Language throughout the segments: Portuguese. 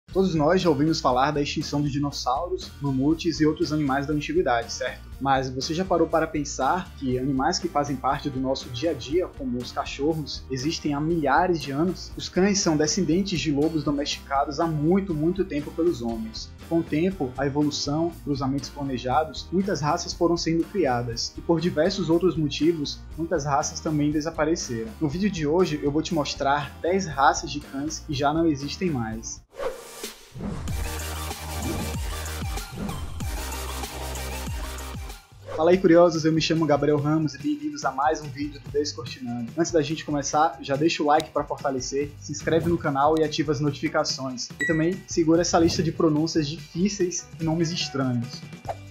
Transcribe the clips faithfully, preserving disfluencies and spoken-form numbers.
Todos nós já ouvimos falar da extinção dos dinossauros, mamutes e outros animais da antiguidade, certo? Mas você já parou para pensar que animais que fazem parte do nosso dia a dia, como os cachorros, existem há milhares de anos? Os cães são descendentes de lobos domesticados há muito, muito tempo pelos homens. Com o tempo, a evolução, cruzamentos planejados, muitas raças foram sendo criadas, e por diversos outros motivos, muitas raças também desapareceram. No vídeo de hoje eu vou te mostrar dez raças de cães que já não existem mais. Fala aí, curiosos, eu me chamo Gabriel Ramos e bem-vindos a mais um vídeo do Descortinando. Antes da gente começar, já deixa o like para fortalecer, se inscreve no canal e ativa as notificações. E também segura essa lista de pronúncias difíceis e nomes estranhos.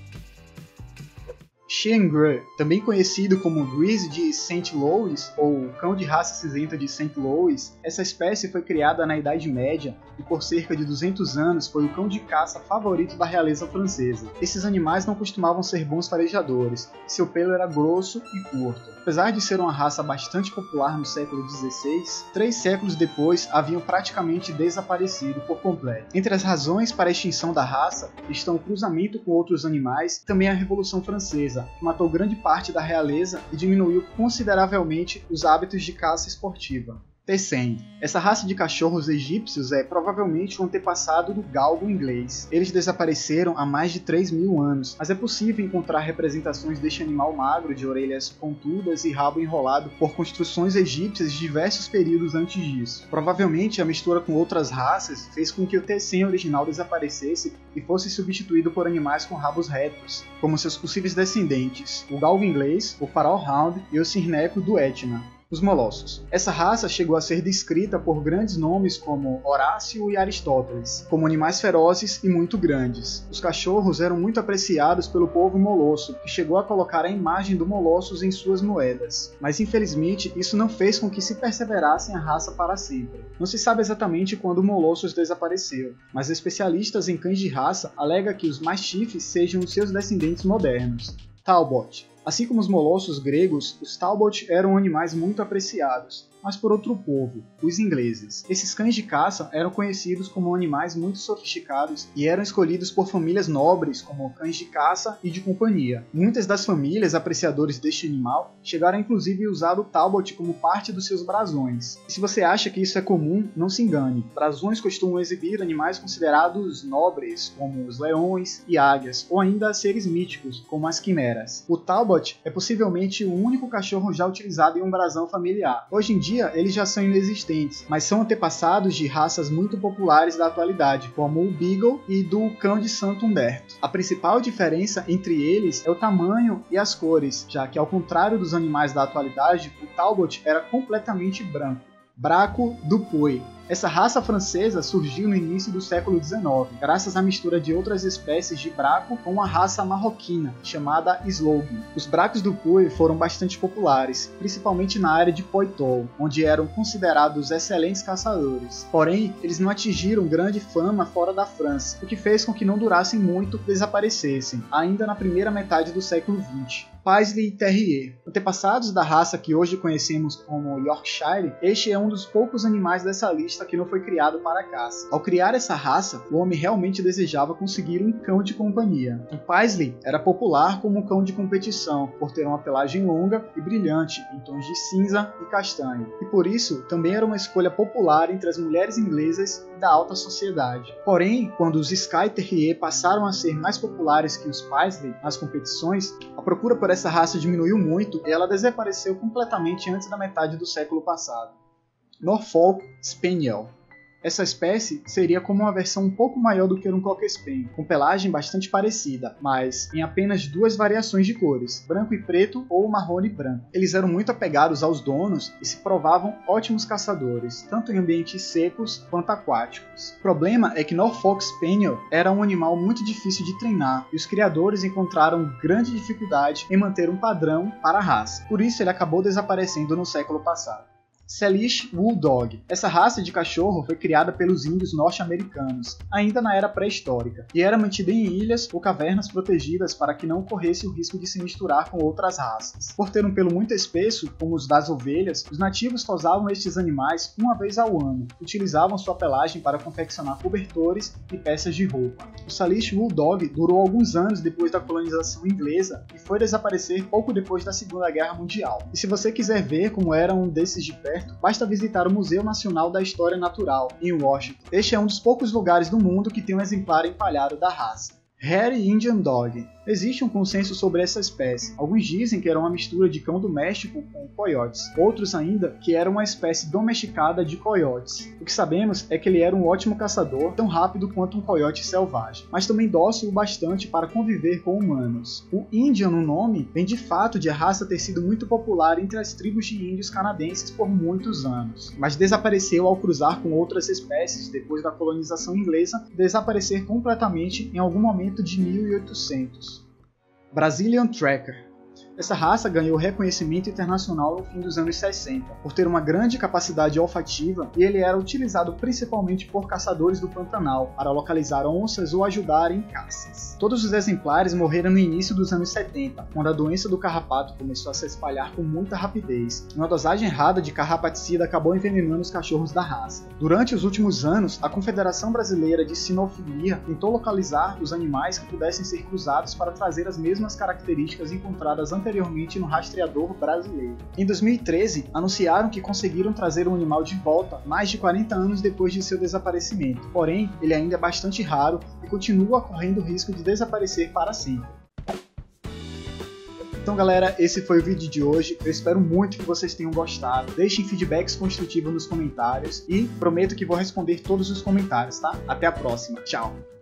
Chian-Gru, também conhecido como Grise de Saint Louis ou Cão de Raça Cinzenta de Saint Louis, essa espécie foi criada na Idade Média e por cerca de duzentos anos foi o cão de caça favorito da realeza francesa. Esses animais não costumavam ser bons farejadores, seu pelo era grosso e curto. Apesar de ser uma raça bastante popular no século dezesseis, três séculos depois haviam praticamente desaparecido por completo. Entre as razões para a extinção da raça estão o cruzamento com outros animais e também a Revolução Francesa, que matou grande parte da realeza e diminuiu consideravelmente os hábitos de caça esportiva. Tessen. Essa raça de cachorros egípcios é provavelmente o antepassado do galgo inglês. Eles desapareceram há mais de três mil anos, mas é possível encontrar representações deste animal magro de orelhas pontudas e rabo enrolado por construções egípcias de diversos períodos antes disso. Provavelmente a mistura com outras raças fez com que o Tessen original desaparecesse e fosse substituído por animais com rabos retos, como seus possíveis descendentes, o galgo inglês, o Pharaoh Hound e o cirneco do Etna. Os molossos. Essa raça chegou a ser descrita por grandes nomes como Horácio e Aristóteles, como animais ferozes e muito grandes. Os cachorros eram muito apreciados pelo povo molosso, que chegou a colocar a imagem do Molossus em suas moedas. Mas infelizmente isso não fez com que se perseverasse a raça para sempre. Não se sabe exatamente quando o Molossus desapareceu, mas especialistas em cães de raça alegam que os mastifes sejam os seus descendentes modernos. Talbot. Assim como os molossos gregos, os Talbot eram animais muito apreciados, mas por outro povo, os ingleses. Esses cães de caça eram conhecidos como animais muito sofisticados e eram escolhidos por famílias nobres como cães de caça e de companhia. Muitas das famílias apreciadores deste animal chegaram inclusive a usar o Talbot como parte dos seus brasões. E se você acha que isso é comum, não se engane. Brasões costumam exibir animais considerados nobres, como os leões e águias, ou ainda seres míticos, como as quimeras. O Talbot é possivelmente o único cachorro já utilizado em um brasão familiar. Hoje em dia, eles já são inexistentes, mas são antepassados de raças muito populares da atualidade, como o Beagle e do Cão de Santo Humberto. A principal diferença entre eles é o tamanho e as cores, já que ao contrário dos animais da atualidade, o Talbot era completamente branco. Braco do Puy. Essa raça francesa surgiu no início do século dezenove, graças à mistura de outras espécies de braco com uma raça marroquina, chamada Slough. Os bracos do Puy foram bastante populares, principalmente na área de Poitou, onde eram considerados excelentes caçadores. Porém, eles não atingiram grande fama fora da França, o que fez com que não durassem muito e desaparecessem, ainda na primeira metade do século vinte. Paisley Terrier. Antepassados da raça que hoje conhecemos como Yorkshire, este é um dos poucos animais dessa lista que não foi criado para caça. Ao criar essa raça, o homem realmente desejava conseguir um cão de companhia. O Paisley era popular como um cão de competição, por ter uma pelagem longa e brilhante, em tons de cinza e castanho. E por isso, também era uma escolha popular entre as mulheres inglesas e da alta sociedade. Porém, quando os Skye Terrier passaram a ser mais populares que os Paisley nas competições, a procura por essa raça diminuiu muito e ela desapareceu completamente antes da metade do século passado. Norfolk Spaniel. Essa espécie seria como uma versão um pouco maior do que um Cocker Spaniel, com pelagem bastante parecida, mas em apenas duas variações de cores, branco e preto ou marrom e branco. Eles eram muito apegados aos donos e se provavam ótimos caçadores, tanto em ambientes secos quanto aquáticos. O problema é que Norfolk Spaniel era um animal muito difícil de treinar e os criadores encontraram grande dificuldade em manter um padrão para a raça. Por isso ele acabou desaparecendo no século passado. Salish Wool Dog. Essa raça de cachorro foi criada pelos índios norte-americanos, ainda na era pré-histórica, e era mantida em ilhas ou cavernas protegidas para que não corresse o risco de se misturar com outras raças. Por ter um pelo muito espesso, como os das ovelhas, os nativos tosavam estes animais uma vez ao ano, utilizavam sua pelagem para confeccionar cobertores e peças de roupa. O Salish Wool Dog durou alguns anos depois da colonização inglesa e foi desaparecer pouco depois da Segunda Guerra Mundial. E se você quiser ver como era um desses de perto, basta visitar o Museu Nacional da História Natural, em Washington. Este é um dos poucos lugares do mundo que tem um exemplar empalhado da raça. Hairy Indian Dog. Existe um consenso sobre essa espécie. Alguns dizem que era uma mistura de cão doméstico com coiotes. Outros ainda que era uma espécie domesticada de coiotes. O que sabemos é que ele era um ótimo caçador, tão rápido quanto um coiote selvagem, mas também dócil o bastante para conviver com humanos. O Indian no nome vem de fato de a raça ter sido muito popular entre as tribos de índios canadenses por muitos anos, mas desapareceu ao cruzar com outras espécies depois da colonização inglesa e desaparecer completamente em algum momento de mil e oitocentos. Brazilian Tracker. Essa raça ganhou reconhecimento internacional no fim dos anos sessenta, por ter uma grande capacidade olfativa, e ele era utilizado principalmente por caçadores do Pantanal, para localizar onças ou ajudar em caças. Todos os exemplares morreram no início dos anos setenta, quando a doença do carrapato começou a se espalhar com muita rapidez, e uma dosagem errada de carrapaticida acabou envenenando os cachorros da raça. Durante os últimos anos, a Confederação Brasileira de Sinofilia tentou localizar os animais que pudessem ser cruzados para trazer as mesmas características encontradas anteriormente anteriormente no rastreador brasileiro. Em dois mil e treze, anunciaram que conseguiram trazer o animal de volta mais de quarenta anos depois de seu desaparecimento, porém, ele ainda é bastante raro e continua correndo o risco de desaparecer para sempre. Então galera, esse foi o vídeo de hoje, eu espero muito que vocês tenham gostado, deixem feedbacks construtivos nos comentários e prometo que vou responder todos os comentários, tá? Até a próxima, tchau!